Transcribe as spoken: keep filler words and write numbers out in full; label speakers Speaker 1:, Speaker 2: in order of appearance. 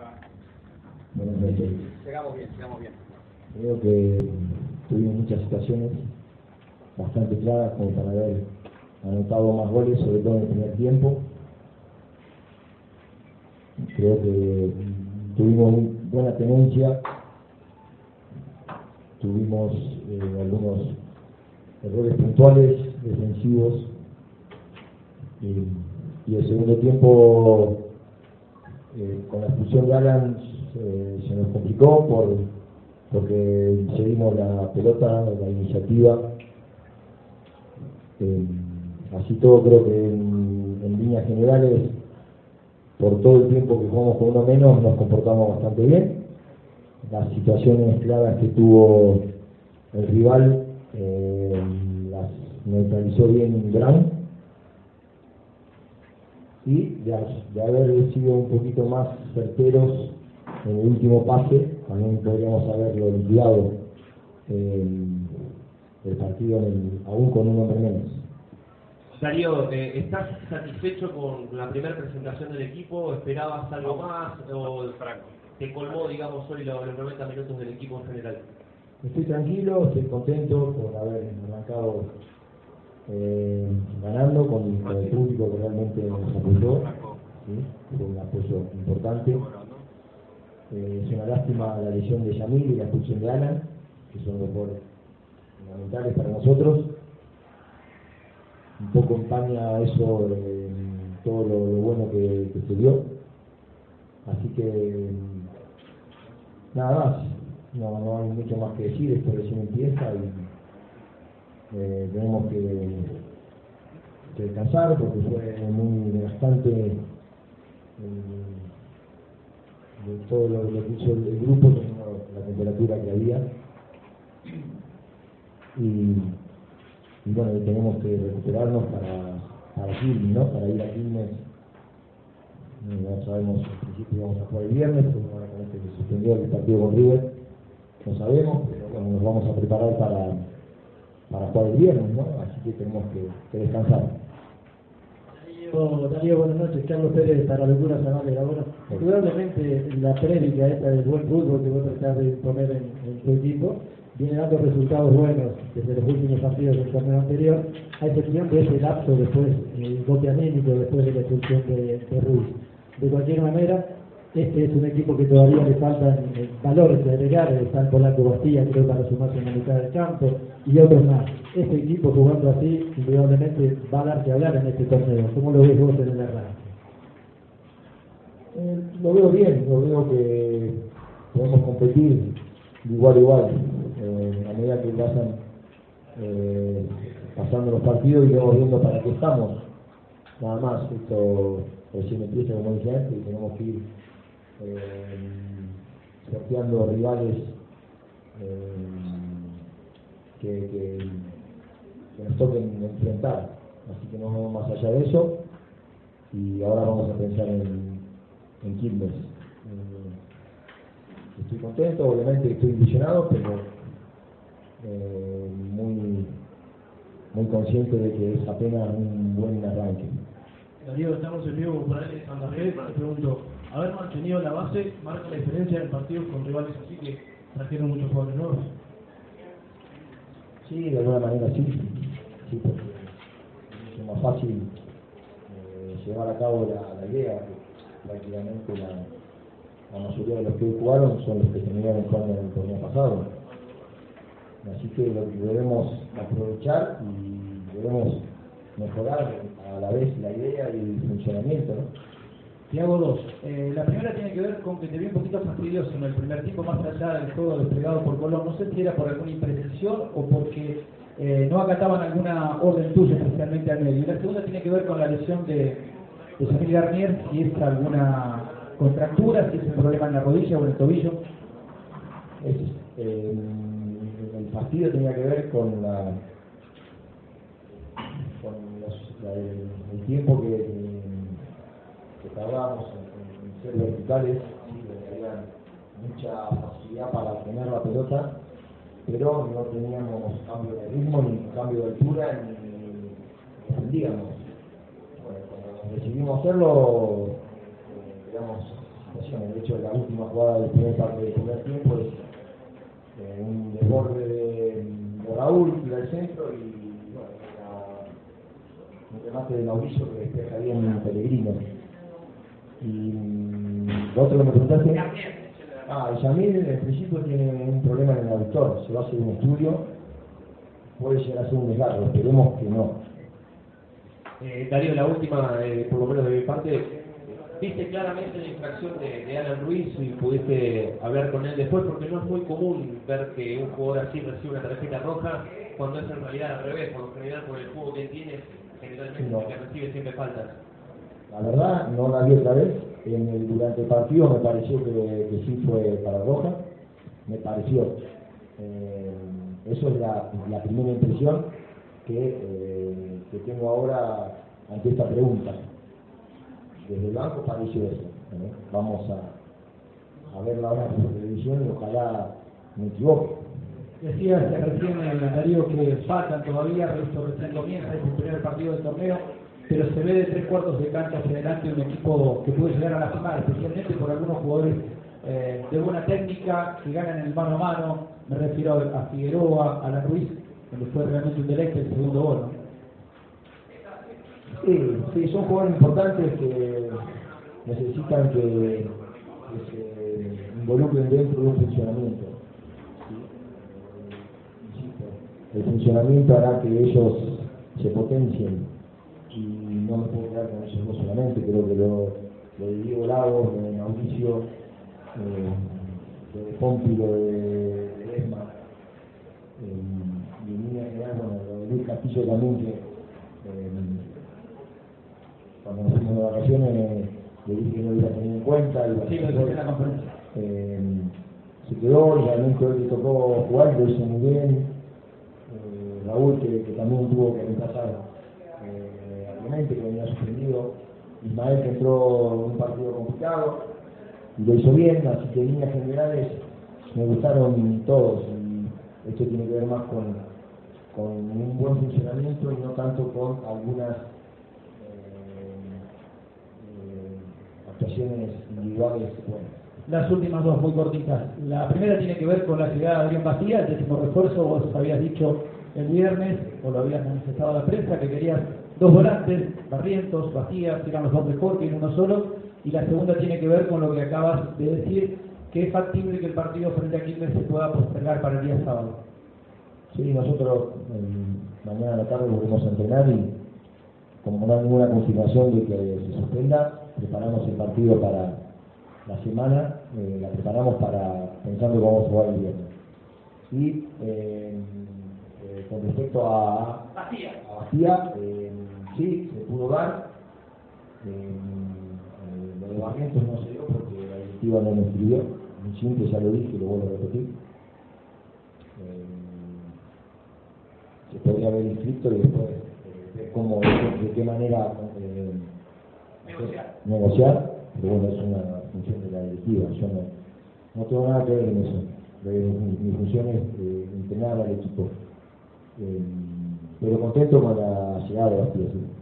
Speaker 1: Buenas noches.
Speaker 2: Llegamos bien, llegamos bien.
Speaker 1: Creo que tuvimos muchas situaciones bastante claras como para haber anotado más goles, sobre todo en el primer tiempo. Creo que tuvimos buena tenencia, tuvimos eh, algunos errores puntuales, defensivos, y, y el segundo tiempo, eh, con la expulsión de Alan, eh, se nos complicó por, porque seguimos la pelota, la iniciativa. Eh, así todo, creo que en, en líneas generales, por todo el tiempo que jugamos con uno menos, nos comportamos bastante bien. Las situaciones claras que tuvo el rival eh, las neutralizó bien Brown, y de, de haber sido un poquito más certeros en el último pase, también podríamos haberlo liquidado eh, el partido en el, aún con un hombre menos.
Speaker 3: Darío, eh, ¿estás satisfecho con la primera presentación del equipo? ¿Esperabas algo más? ¿O te colmó, digamos, hoy los, los noventa minutos del equipo en general?
Speaker 1: Estoy tranquilo, estoy contento por haber arrancado eh, ganando con, con el público que realmente nos apoyó, ¿sí? Fue un apoyo importante. Eh, es una lástima la lesión de Yamil y la expulsión de Alan, que son los goles fundamentales para nosotros. Un poco empaña eso eh, todo lo, lo bueno que, que se dio. Así que nada más, no, no hay mucho más que decir, esto recién empieza y eh, tenemos que, que descansar porque fue muy desgastante eh, de todo lo, lo que hizo el, el grupo, teniendo la temperatura que había. Y, y bueno, tenemos que recuperarnos para, para Quilmes, ¿no? Para ir a Quilmes. No sabemos, al principio vamos a jugar el viernes, pero ahora con este que se suspendió el partido con River, no sabemos, pero bueno, nos vamos a preparar para, para jugar el viernes, ¿no? Así que tenemos que, que descansar.
Speaker 4: Darío, Darío, buenas noches. Carlos Pérez para Locura Sanabria. Bueno, indudablemente la prédica esta del buen fútbol que vos tratás de poner en, en tu equipo viene dando resultados buenos desde los últimos partidos del torneo anterior, a excepción de ese lapso después, el golpe anímico después de la expulsión de, de Ruiz. De cualquier manera, este es un equipo que todavía le faltan eh, valores que agregar, están Polaco Bastilla, creo, para sumarse en la mitad del campo, y otros más. Este equipo jugando así, indudablemente va a dar que hablar en este torneo. ¿Cómo lo ves vos en el arranque?
Speaker 1: Eh, lo veo bien, lo veo que podemos competir de igual a igual, eh, a medida que pasan eh, pasando los partidos y vamos viendo para qué estamos. Nada más, esto recién empieza, como dije antes, y tenemos que ir eh, sorteando rivales eh, que, que, que nos toquen enfrentar. Así que no vamos más allá de eso, y ahora vamos a pensar en, en Quilmes. Eh, estoy contento, obviamente estoy ilusionado, pero eh, muy, muy consciente de que es apenas un buen arranque.
Speaker 5: Darío, estamos en vivo por ahí, Santa Fe. Te pregunto, haber mantenido la base marca la diferencia en partidos con rivales así que trajeron muchos jugadores nuevos.
Speaker 1: Sí, de alguna manera sí, sí, porque es más fácil eh, llevar a cabo la, la idea, que prácticamente la, la mayoría de los que jugaron son los que terminaron jugando en el torneo pasado. Así que lo que debemos aprovechar y debemos mejorar a la vez la idea y el funcionamiento, ¿no?
Speaker 5: Te hago dos. Eh, la primera tiene que ver con que te vi un poquito fastidioso en el primer tiempo, más allá del juego desplegado por Colón. No sé si era por alguna imprecisión o porque eh, no acataban alguna orden tuya, especialmente al medio. Y la segunda tiene que ver con la lesión de, de Samir Garnier, si es alguna contractura, si es un problema en la rodilla o en el tobillo.
Speaker 1: Es, eh, el fastidio tenía que ver con la con los, la, el, el tiempo que, que tardábamos en, en ser verticales, ¿sí? Que había mucha facilidad para tener la pelota, pero no teníamos cambio de ritmo, ni cambio de altura, ni defendíamos. Bueno, cuando decidimos hacerlo, eh, digamos, situación, el hecho de la última jugada del primer parte del primer tiempo es eh, un desborde de, de Raúl, tira al centro y bueno, la, un remate de Mauricio que despeja bien en Pellegrino. Y lo otro que me preguntaste, ah, y Yamil en principio tiene un problema en el aductor, se va a hacer un estudio, puede llegar a ser un desgarro, esperemos que no.
Speaker 3: Eh, Darío, la última, eh, por lo menos de mi parte, viste claramente la infracción de, de Alan Ruiz y pudiste hablar con él después, porque no es muy común ver que un jugador así recibe una tarjeta roja cuando es en realidad al revés, por lo general por el juego que tiene, generalmente
Speaker 1: no.
Speaker 3: el que recibe siempre faltas.
Speaker 1: La verdad, no la vi otra vez. En el, durante el partido me pareció que, que sí fue para roja. Me pareció. Eh, eso es la, la primera impresión que, eh, que tengo ahora ante esta pregunta. Desde el banco pareció eso. ¿eh? Vamos a, a verla ahora por televisión y ojalá me equivoque.
Speaker 5: Decía recién el Darío que faltan todavía, esto recién comienza, es el primer partido del torneo, pero se ve de tres cuartos de cancha hacia adelante un equipo que puede llegar a la final, especialmente por algunos jugadores eh, de buena técnica que ganan en el mano a mano. Me refiero a Figueroa, a la Ruiz, donde fue realmente un deleite el segundo gol, ¿no?
Speaker 1: Sí, sí, son jugadores importantes que necesitan que, que se involucren dentro de un funcionamiento. El funcionamiento hará que ellos se potencien y no me puedo quedar con ellos dos solamente, creo que lo, lo de Diego Lagos, lo de Mauricio, eh, lo de Pompi, lo de, de Esma, eh, y en línea general, bueno, lo de Luis Castillo también, que eh, cuando nos fuimos de vacaciones le dije que no lo iba a tener en cuenta, y
Speaker 5: Sí, lo dije en la conferencia.
Speaker 1: Eh, se quedó y realmente hoy le tocó jugar, lo hizo muy bien. Eh, Raúl, que, que también tuvo que reemplazar eh, a Clemente, que venía suspendido. Ismael, que entró en un partido complicado y lo hizo bien, así que en líneas generales me gustaron todos. Y esto tiene que ver más con, con un buen funcionamiento y no tanto con algunas actuaciones individuales buenas.
Speaker 5: Las últimas dos muy cortitas. La primera tiene que ver con la llegada de Adrián Bastía, el décimo refuerzo. Vos habías dicho el viernes, o lo habías manifestado a la prensa, que querías dos volantes, Barrientos, Bastía, eran los dos mejor que en uno solo. Y la segunda tiene que ver con lo que acabas de decir, que es factible que el partido frente a Quilmes se pueda postergar para el día sábado.
Speaker 1: Sí, nosotros eh, mañana a la tarde volvemos a entrenar y como no hay ninguna confirmación de que se suspenda, preparamos el partido para la semana, eh, la preparamos para pensando que vamos a jugar el viernes. Y eh, eh, con respecto a Bastía, a Bastía eh, sí, se pudo dar. Eh, eh, lo de Barrientos no se dio porque la directiva no me escribió. Muy simple, ya lo dije, lo vuelvo a repetir. Eh, se podría haber inscrito y después eh, ver cómo, de, de qué manera eh, negociar. negociar, pero bueno, es una función de la directiva, yo no, no tengo nada que ver en eso. Mi, mi función es eh, entrenar al equipo. Eh, pero contento con la llegada de Bastía, sí.